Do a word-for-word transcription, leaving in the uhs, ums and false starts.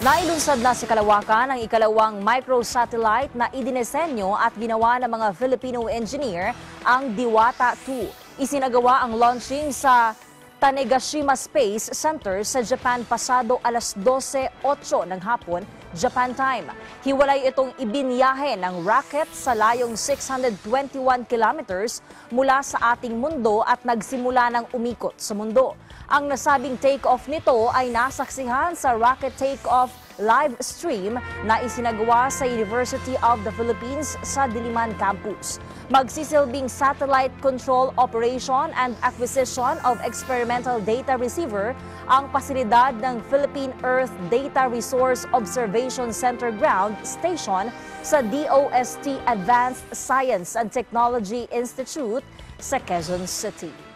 Nailunsad na sa Kalawakan ang ikalawang microsatellite na idinesenyo at ginawa ng mga Filipino engineer, ang Diwata two. Isinagawa ang launching sa Tanegashima Space Center sa Japan pasado alas dose otso ng hapon, Japan time. Hiwalay itong ibinyahe ng rocket sa layong six hundred twenty-one kilometers mula sa ating mundo at nagsimula ng umikot sa mundo. Ang nasabing take-off nito ay nasaksihan sa rocket take-off live stream na isinagawa sa University of the Philippines sa Diliman Campus. Magsisilbing satellite control operation and acquisition of experimental data receiver ang pasilidad ng Philippine Earth Data Resource Observation Center Ground Station sa D O S T Advanced Science and Technology Institute sa Quezon City.